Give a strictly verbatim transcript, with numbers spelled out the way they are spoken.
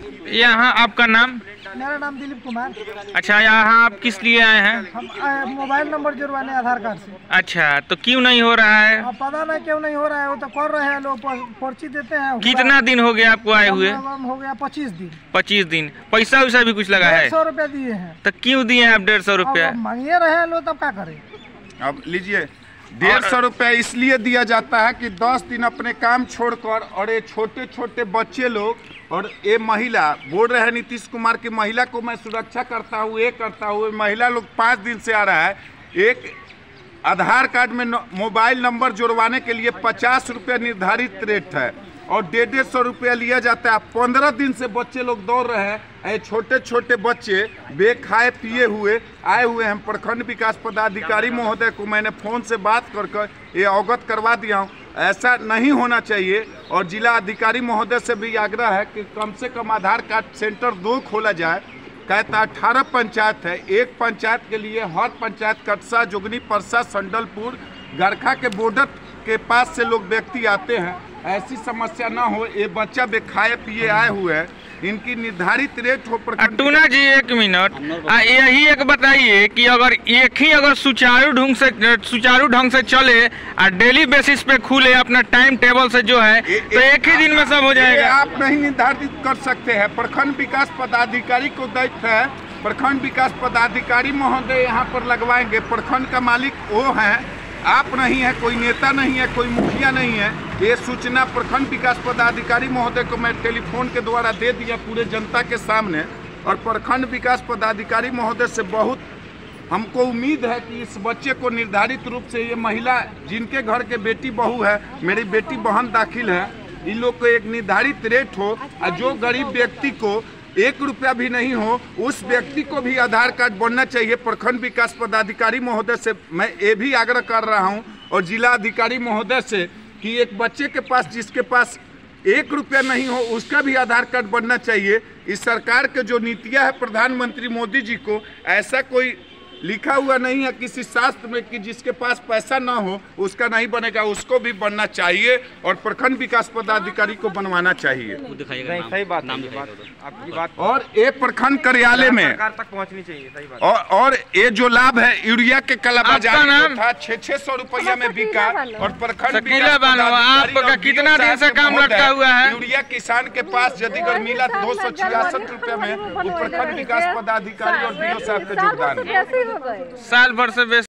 यहाँ आपका नाम? मेरा नाम दिलीप कुमार। अच्छा, यहाँ आप किस लिए आए हैं? हम मोबाइल नंबर जुड़वाने आधार कार्ड से। अच्छा, तो क्यों नहीं हो रहा है? अब पता नहीं क्यों नहीं हो रहा है, वो तो कर रहे हैं लोग, पर्ची देते हैं। कितना दिन हो गया आपको आए हुए? हो गया पच्चीस दिन। पच्चीस दिन। पैसा वैसा भी कुछ लगा है? सौ रुपया दिए हैं। तो क्यों दिए हैं आप डेढ़ सौ रुपया? मांगिए रहे हैं लोग, तब क्या करें? अब लीजिए, डेढ़ सौ रुपया इसलिए दिया जाता है कि दस दिन अपने काम छोड़कर, और ये छोटे छोटे बच्चे लोग और ये महिला बोल रहे हैं नीतीश कुमार की महिला को मैं सुरक्षा करता हूँ, ये करता हूँ। महिला लोग पाँच दिन से आ रहा है। एक आधार कार्ड में मोबाइल नंबर जुड़वाने के लिए पचास रुपया निर्धारित रेट है और डेढ़ डेढ़ सौ रुपया लिया जाता है। पंद्रह दिन से बच्चे लोग दौड़ रहे हैं। ये छोटे छोटे बच्चे बेखाए पिए हुए आए हुए हैं। प्रखंड विकास पदाधिकारी महोदय को मैंने फ़ोन से बात कर कर ये अवगत करवा दिया हूँ। ऐसा नहीं होना चाहिए और जिला अधिकारी महोदय से भी आग्रह है कि कम से कम आधार कार्ड सेंटर दो खोला जाए। कहता अठारह पंचायत है, एक पंचायत के लिए हर पंचायत कटसा, जोगनी, परसा, संडलपुर, गरखा के बॉर्डर के पास से लोग व्यक्ति आते हैं। ऐसी समस्या ना हो। ये बच्चा बेखाए पिए आए हुए हैं, इनकी निर्धारित रेट हो। टूना जी एक मिनट, यही एक बताइए कि अगर एक ही अगर सुचारू ढंग से सुचारू ढंग से चले और डेली बेसिस पे खुले अपना टाइम टेबल से जो है ए, तो एक ही दिन में सब हो जाएगा। आप नहीं निर्धारित कर सकते हैं। प्रखंड विकास पदाधिकारी को दायित्व है। प्रखंड विकास पदाधिकारी महोदय यहाँ पर लगवाएंगे। प्रखंड का मालिक वो है, आप नहीं है, कोई नेता नहीं है, कोई मुखिया नहीं है। ये सूचना प्रखंड विकास पदाधिकारी महोदय को मैं टेलीफोन के द्वारा दे दिया पूरे जनता के सामने। और प्रखंड विकास पदाधिकारी महोदय से बहुत हमको उम्मीद है कि इस बच्चे को निर्धारित रूप से, ये महिला जिनके घर के बेटी बहू है, मेरी बेटी बहन दाखिल है, इन लोग को एक निर्धारित रेट हो और जो गरीब व्यक्ति को एक रुपया भी नहीं हो उस व्यक्ति को भी आधार कार्ड बनना चाहिए। प्रखंड विकास पदाधिकारी महोदय से मैं ये भी आग्रह कर रहा हूं और जिला अधिकारी महोदय से कि एक बच्चे के पास जिसके पास एक रुपया नहीं हो उसका भी आधार कार्ड बनना चाहिए। इस सरकार के जो नीतियां है प्रधानमंत्री मोदी जी को, ऐसा कोई लिखा हुआ नहीं है किसी शास्त्र में कि जिसके पास पैसा ना हो उसका नहीं बनेगा, उसको भी बनना चाहिए और प्रखंड विकास पदाधिकारी को बनवाना चाहिए। सही बात, आपकी बात। और ये प्रखंड कार्यालय में सरकार तक पहुंचनी चाहिए। सही बात। और, और ये जो लाभ है यूरिया के कालाबाजारी जो था छह छह सौ रुपया में बिका और प्रखंड आपका कितना दिन से काम लटका हुआ है? यूरिया किसान के पास यदि अगर मिला दो सौ छियासठ रुपया में, वो प्रखंड विकास पदाधिकारी और बीओ साहब का योगदान है। साल भर से